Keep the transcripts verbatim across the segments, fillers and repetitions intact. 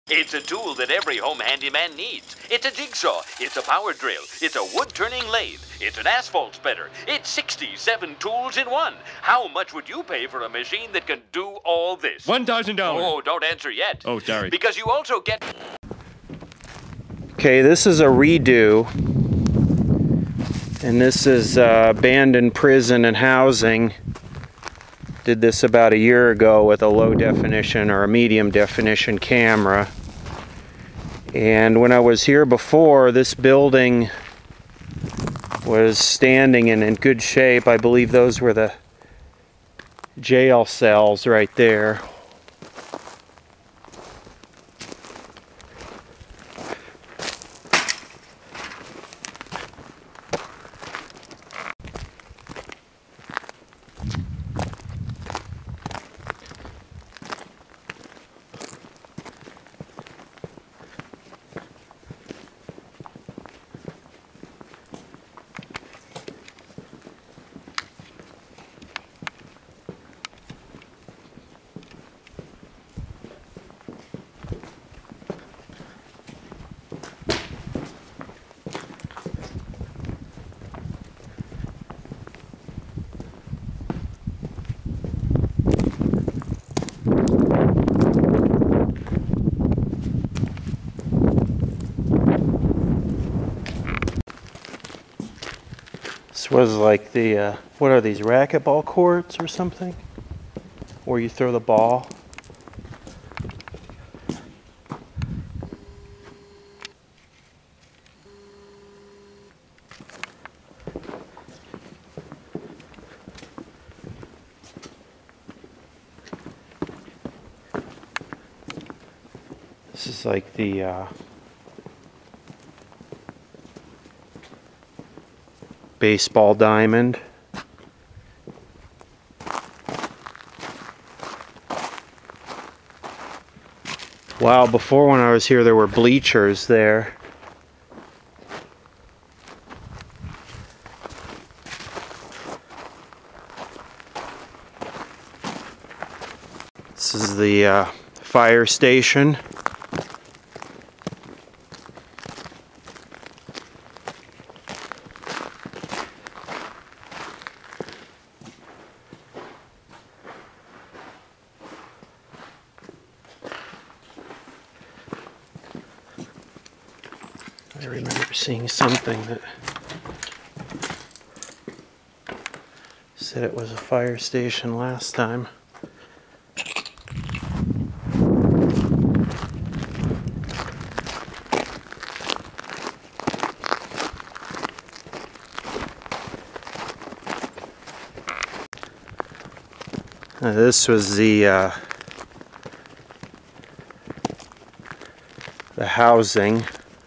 It's a tool that every home handyman needs. It's a jigsaw, it's a power drill, it's a wood-turning lathe, it's an asphalt spreader. It's sixty-seven tools in one. How much would you pay for a machine that can do all this? One thousand dollars. Oh, don't answer yet. Oh, sorry. Because you also get... Okay, this is a redo. And this is uh, abandoned prison and housing. Did this about a year ago with a low definition or a medium definition camera. And when I was here before, this building was standing and in good shape. I believe those were the jail cells right there. This was like the, uh, what are these, racquetball courts or something? Where you throw the ball. This is like the, uh, baseball diamond. Wow, before when I was here there were bleachers there. This is the uh, fire station. I remember seeing something that said it was a fire station last time. Now this was the uh, the housing.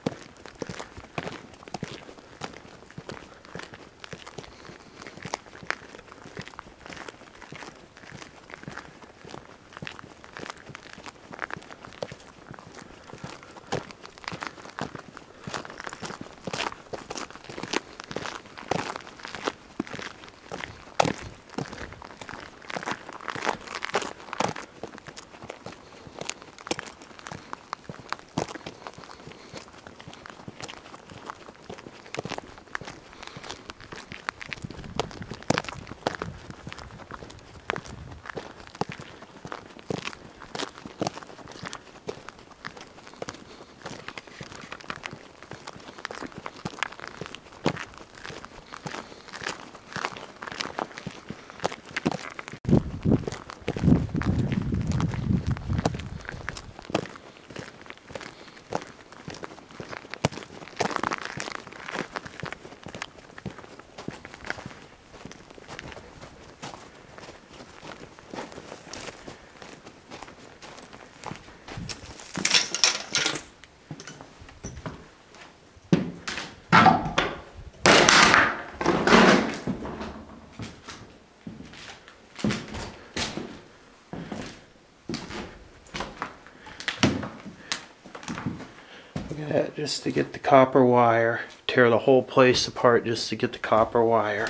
Yeah, just to get the copper wire. Tear the whole place apart just to get the copper wire.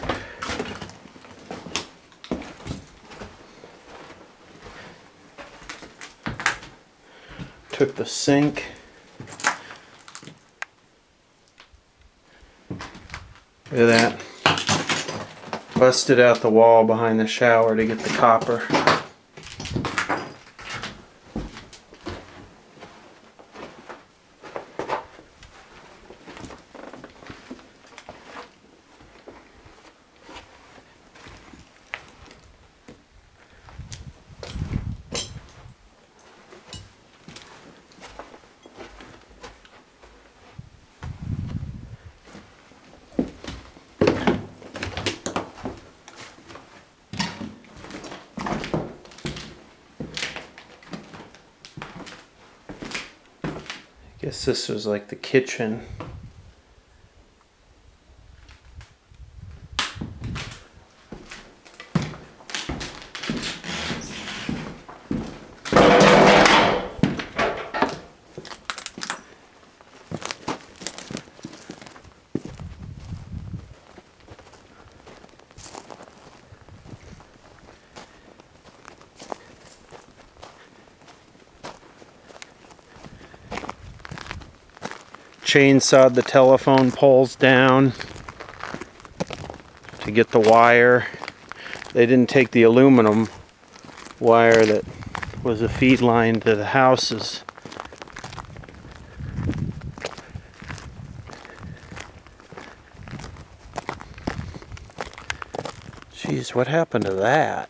took the sink. Look at that. Busted out the wall behind the shower to get the copper. Guess this was like the kitchen. Chainsawed the telephone poles down to get the wire. They didn't take the aluminum wire that was a feed line to the houses. Jeez, what happened to that?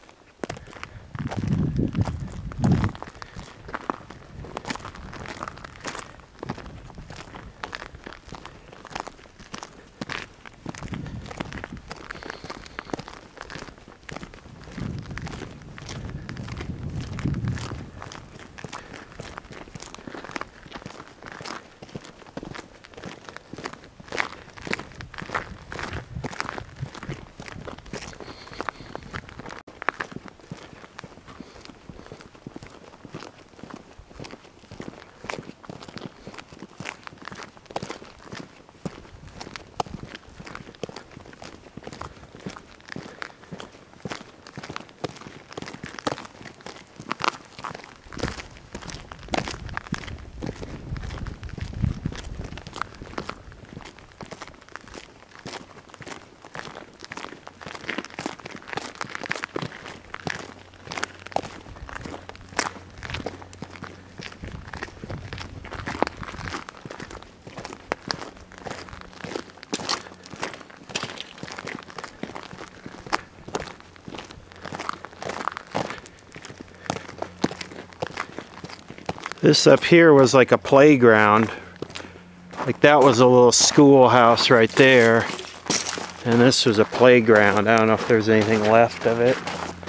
This up here was like a playground. Like that was a little schoolhouse right there. And this was a playground. I don't know if there's anything left of it.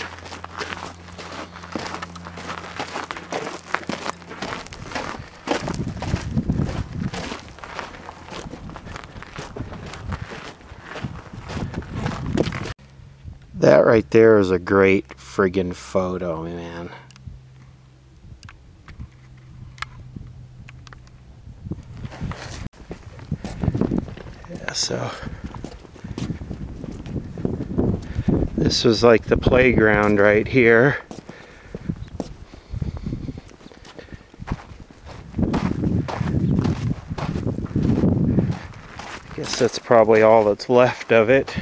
That right there is a great friggin' photo, man. So this was like the playground right here. I guess that's probably all that's left of it.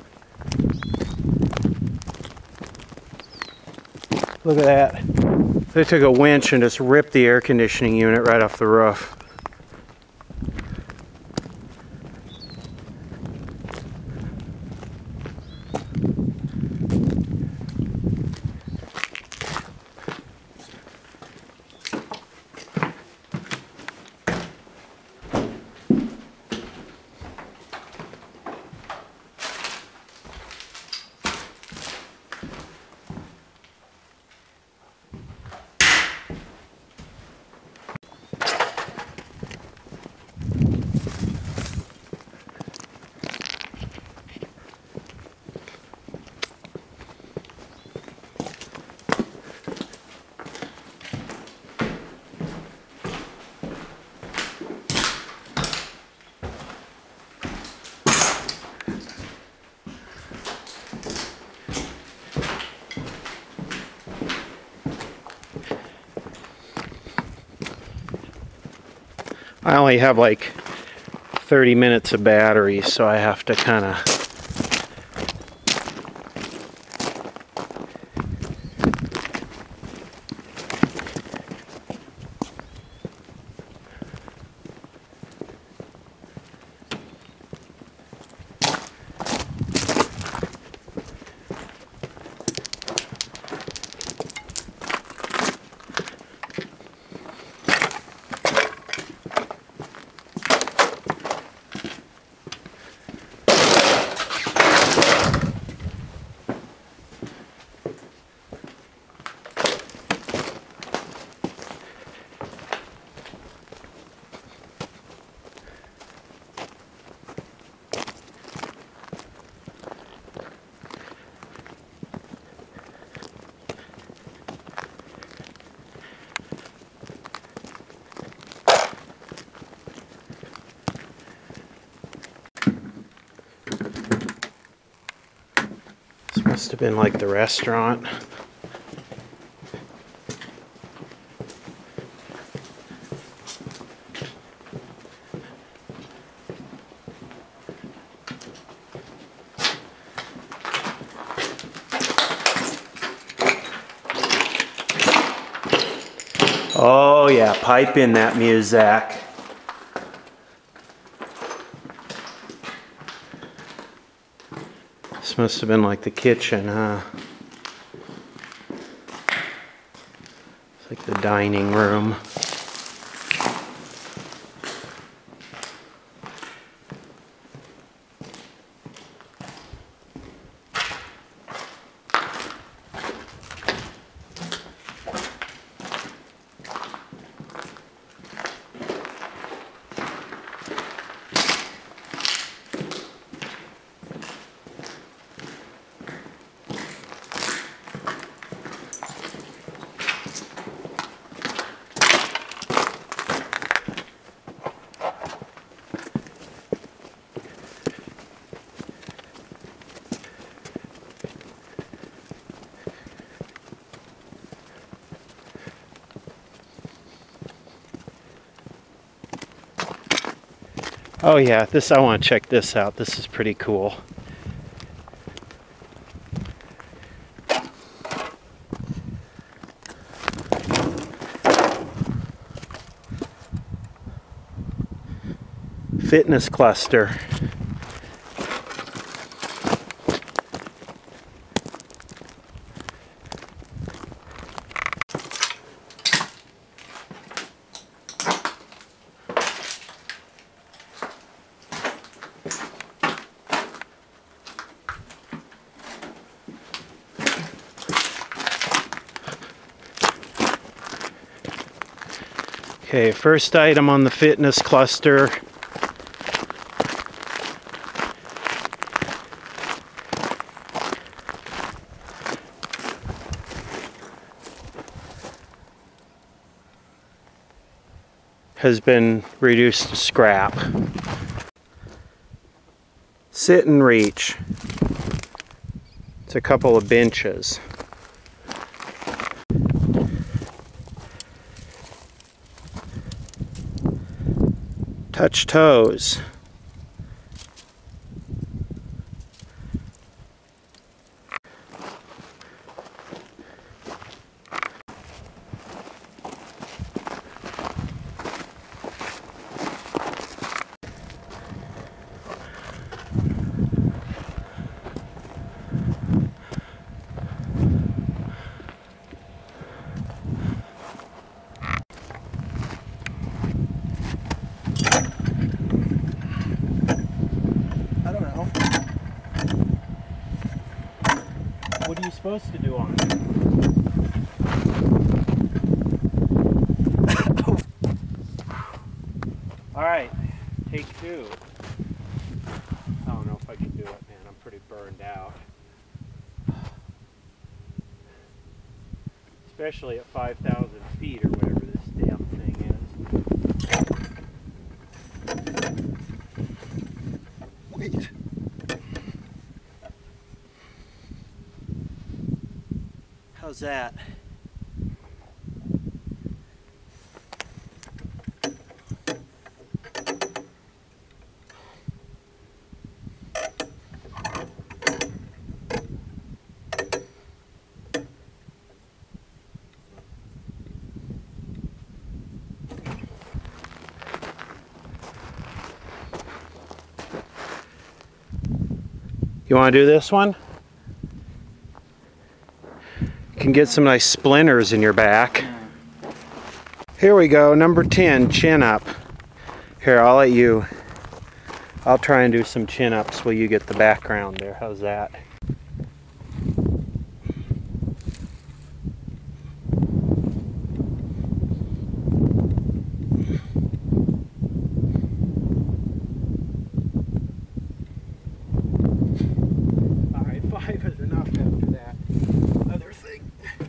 Look at that. They took a winch and just ripped the air conditioning unit right off the roof. I only have like thirty minutes of battery, so I have to kind of Must have been like the restaurant. Oh yeah, pipe in that Muzak. This must have been like the kitchen, huh? It's like the dining room. Oh yeah, this, I want to check this out. This is pretty cool. Fitness cluster. Okay, first item on the fitness cluster. Has been reduced to scrap. Sit and reach. It's a couple of benches. Touch toes. supposed to do on it. Alright, take two. I don't know if I can do it, man. I'm pretty burned out. Especially at five thousand feet or whatever this damn thing is. Wait. How's that? You want to do this one? You can get some nice splinters in your back. Here we go, number ten, chin up. Here, I'll let you, I'll try and do some chin ups while you get the background there. How's that? Five is enough after that other thing.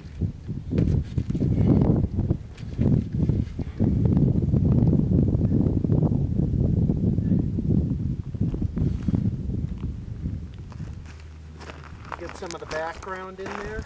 Get some of the background in there.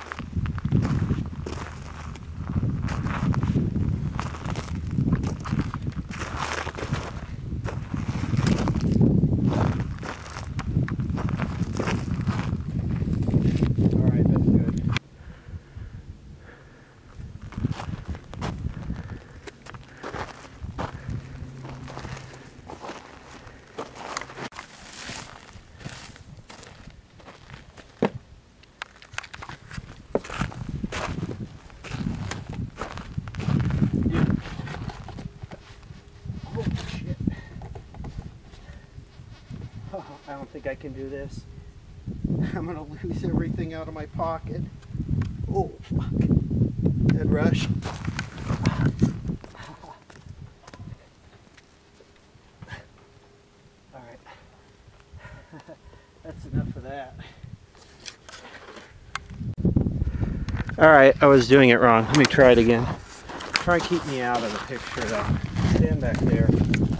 I don't think I can do this. I'm gonna lose everything out of my pocket. Oh, fuck. Head rush. Alright. That's enough of that. Alright, I was doing it wrong. Let me try it again. Try to keep me out of the picture though. Stand back there.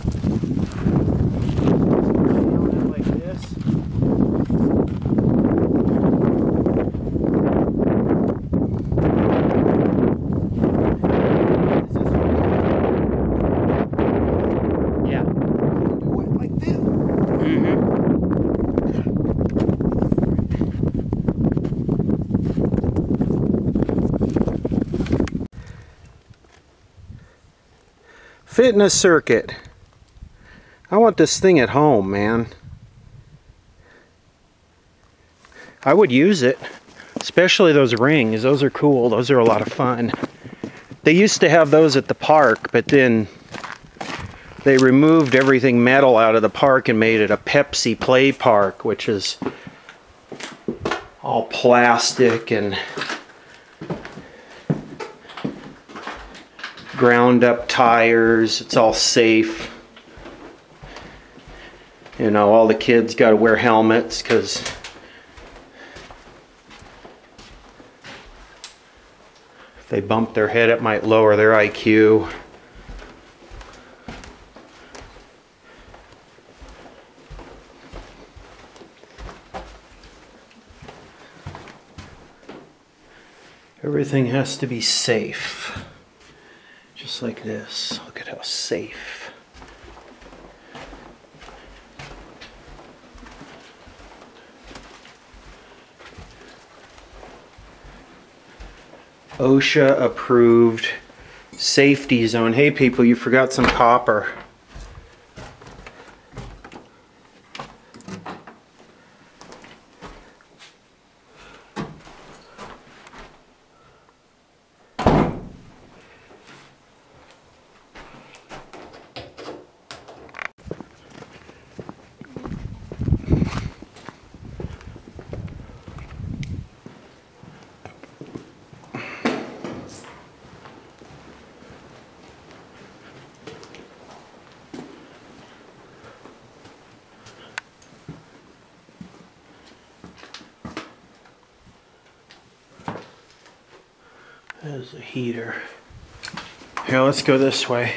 Fitness circuit. I want this thing at home, man. I would use it, especially those rings. Those are cool. Those are a lot of fun. They used to have those at the park, but then they removed everything metal out of the park and made it a Pepsi play park, which is all plastic and ground up tires. It's all safe. You know, all the kids got to wear helmets because if they bump their head, it might lower their I Q. Everything has to be safe. Just like this. Look at how safe. OSHA approved safety zone. Hey people, you forgot some copper. There's a heater. Here, let's go this way.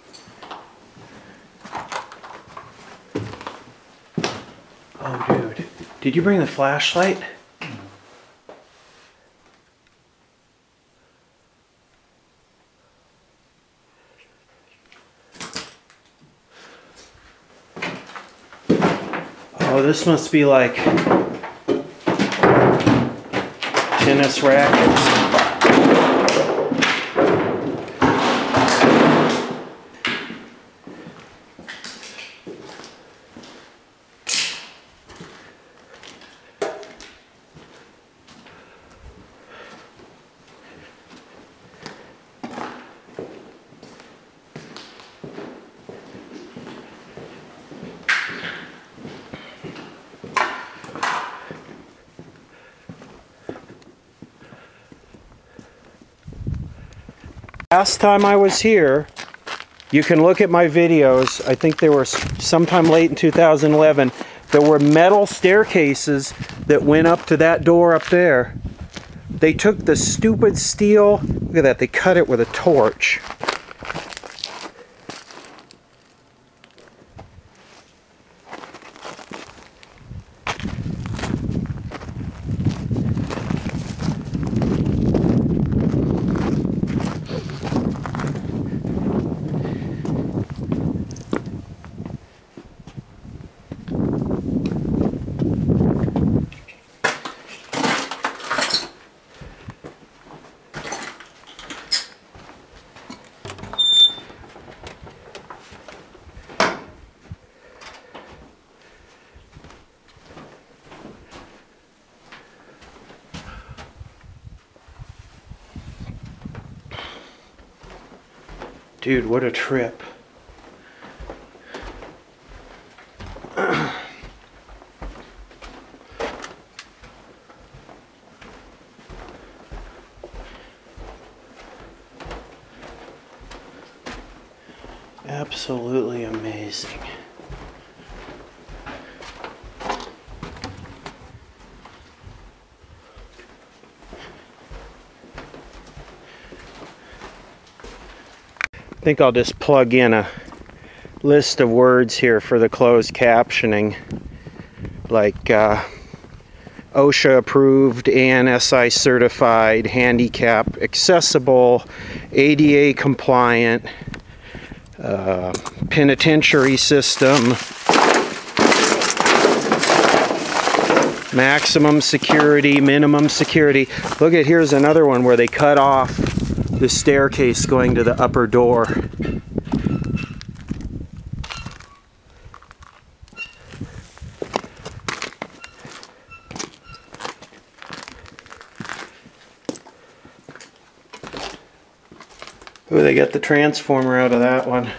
Oh, dude. Did you bring the flashlight? Oh, this must be like tennis rackets. Last time I was here, you can look at my videos, I think they were sometime late in two thousand eleven, there were metal staircases that went up to that door up there. They took the stupid steel, look at that, they cut it with a torch. Dude, what a trip. Absolutely amazing. I think I'll just plug in a list of words here for the closed captioning, like uh, OSHA approved, A N S I certified, handicap accessible, A D A compliant, uh, penitentiary system, maximum security, minimum security. Look at, here's another one where they cut off the staircase going to the upper door. Oh, they got the transformer out of that one.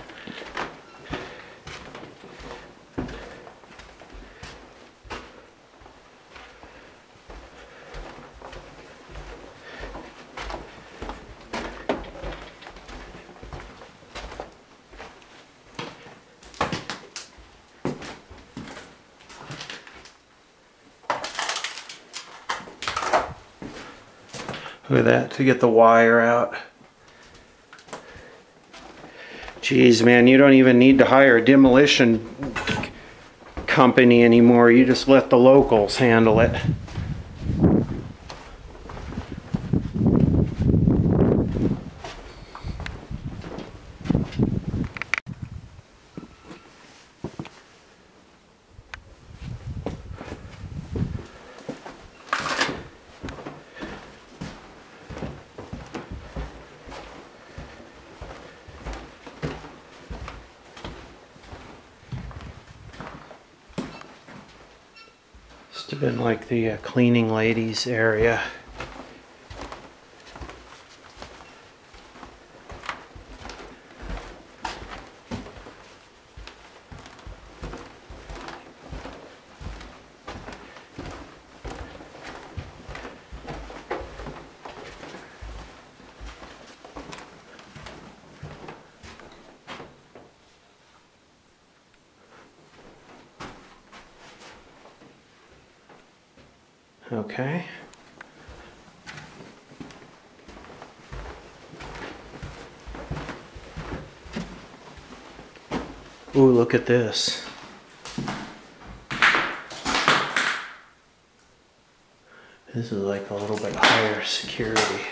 Look at that, to get the wire out. Geez, man, you don't even need to hire a demolition company anymore. You just let the locals handle it. Must have been like the uh, cleaning ladies area. Okay. Ooh, look at this. This is like a little bit higher security.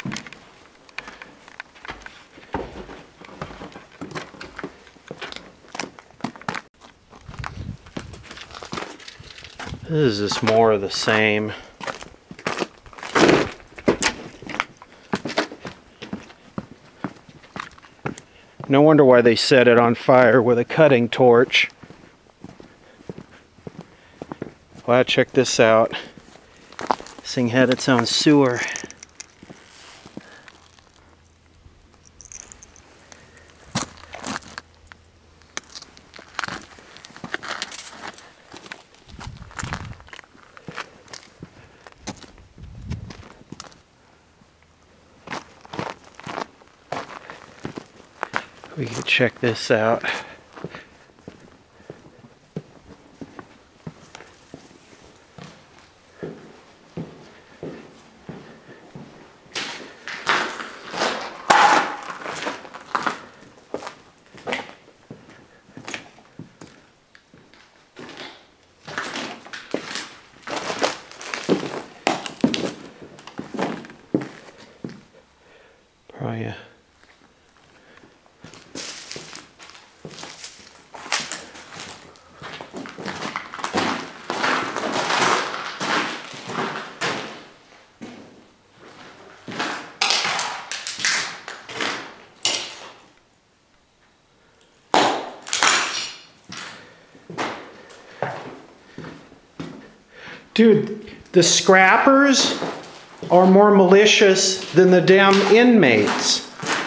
This is just more of the same. No wonder why they set it on fire with a cutting torch. Wow, check this out. This thing had its own sewer. We can check this out. Probably a Dude, the scrappers are more malicious than the damn inmates.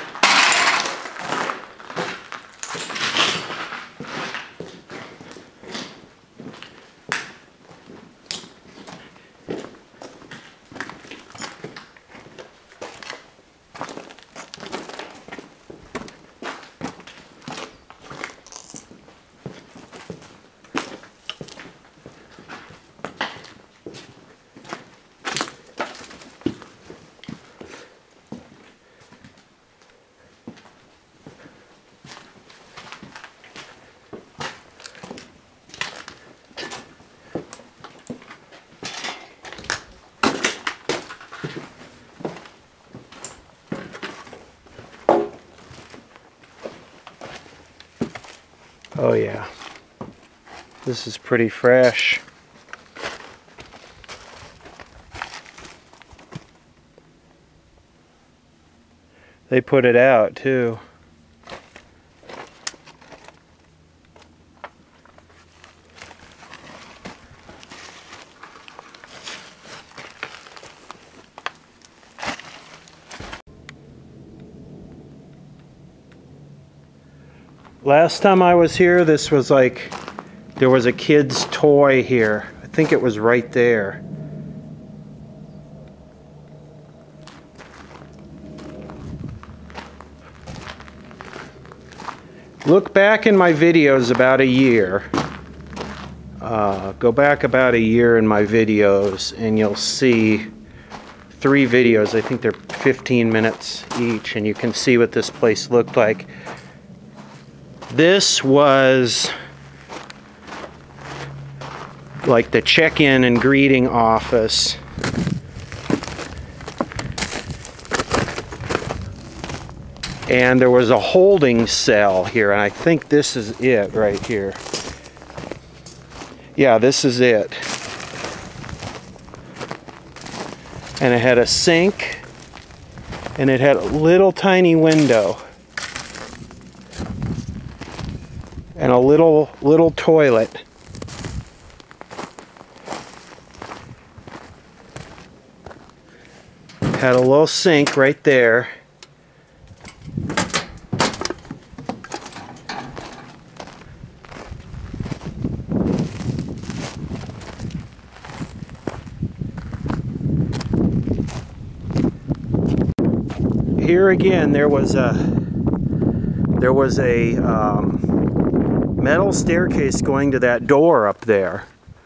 Oh yeah, this is pretty fresh. They put it out too. Last time I was here, this was like, there was a kid's toy here. I think it was right there. Look back in my videos about a year. Uh, go back about a year in my videos and you'll see three videos. I think they're fifteen minutes each, and you can see what this place looked like. This was like the check-in and greeting office. And there was a holding cell here, and I think this is it right here. Yeah, this is it. And it had a sink, and it had a little tiny window. And a little, little toilet. Had a little sink right there. Here again, there was a there was a um, metal staircase going to that door up there,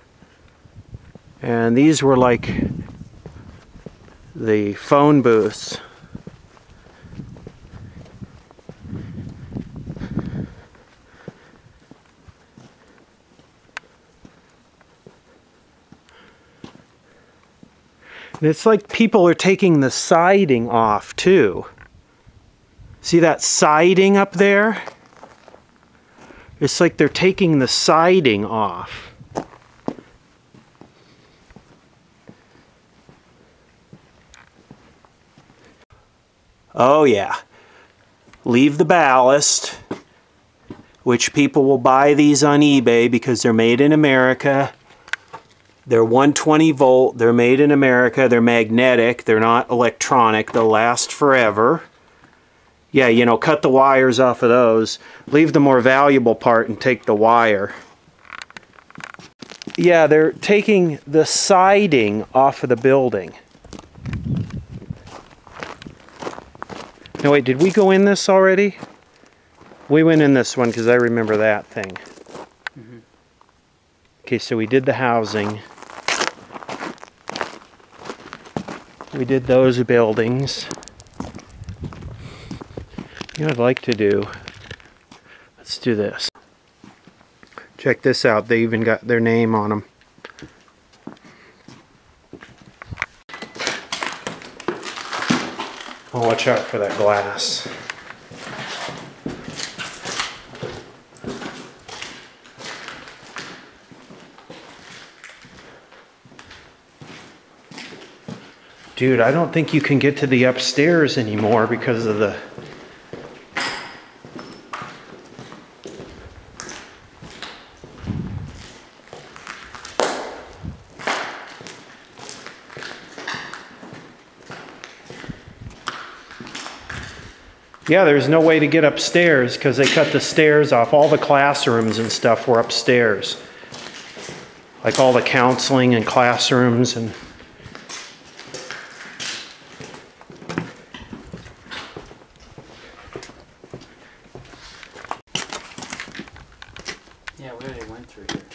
and these were like the phone booths. And it's like people are taking the siding off too. See that siding up there? It's like they're taking the siding off. Oh yeah. Leave the ballast, which people will buy these on eBay because they're made in America. They're one twenty volt, they're made in America, they're magnetic, they're not electronic, they'll last forever. Yeah, you know, cut the wires off of those. Leave the more valuable part and take the wire. Yeah, they're taking the siding off of the building. No, wait, did we go in this already? We went in this one because I remember that thing. Mm-hmm. Okay, so we did the housing. We did those buildings. You know what I'd like to do? Let's do this. Check this out. They even got their name on them. Oh, watch out for that glass. Dude, I don't think you can get to the upstairs anymore because of the... Yeah, there's no way to get upstairs because they cut the stairs off. All the classrooms and stuff were upstairs. Like all the counseling and classrooms and... Yeah, we already went through here.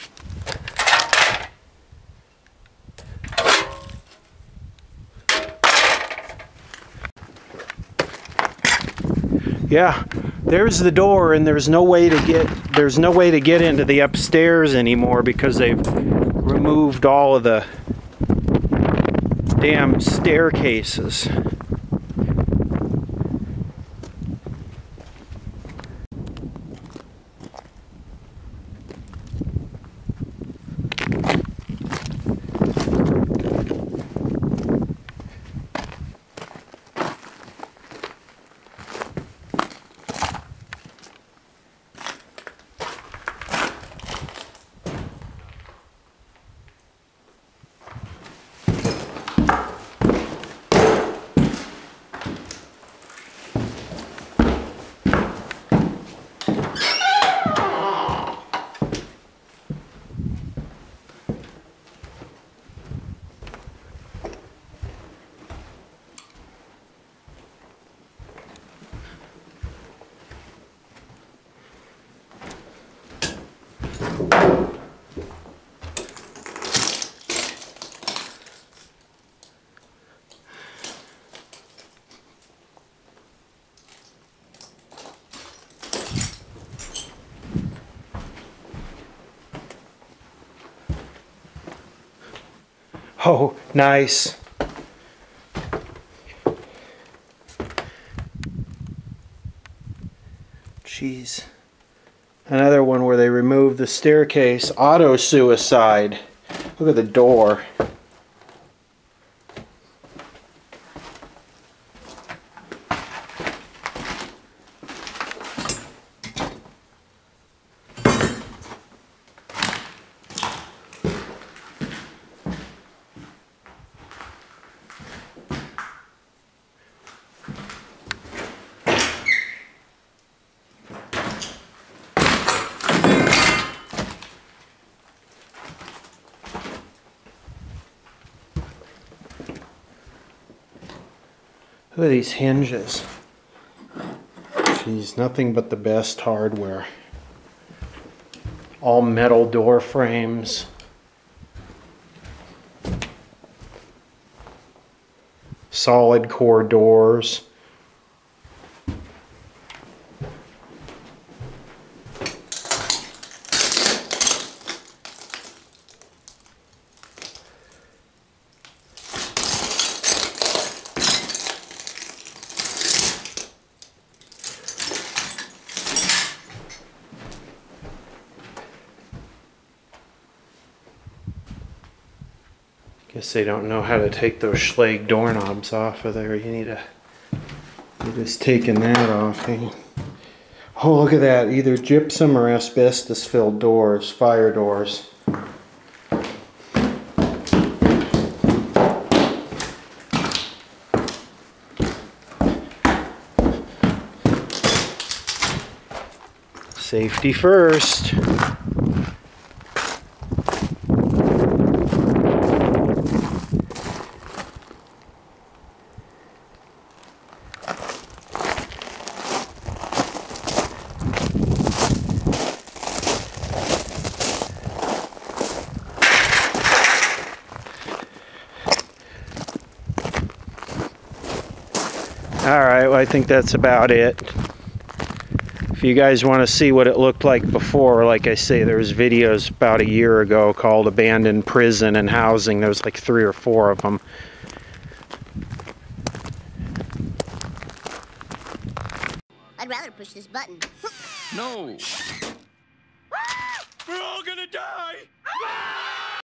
Yeah, there's the door, and there's no way to get there's no way to get into the upstairs anymore because they've removed all of the damn staircases. Oh, nice. Jeez. Another one where they removed the staircase. Auto suicide. Look at the door. Look at these hinges. Jeez, nothing but the best hardware. All metal door frames. Solid core doors. Guess they don't know how to take those Schlage doorknobs off of there. You need to, you're just taking that off. Eh? Oh, look at that. Either gypsum or asbestos filled doors, fire doors. Safety first. Alright, well, I think that's about it. If you guys want to see what it looked like before, like I say, there was videos about a year ago called Abandoned Prison and Housing. There was like three or four of them. I'd rather push this button. No. We're all gonna die!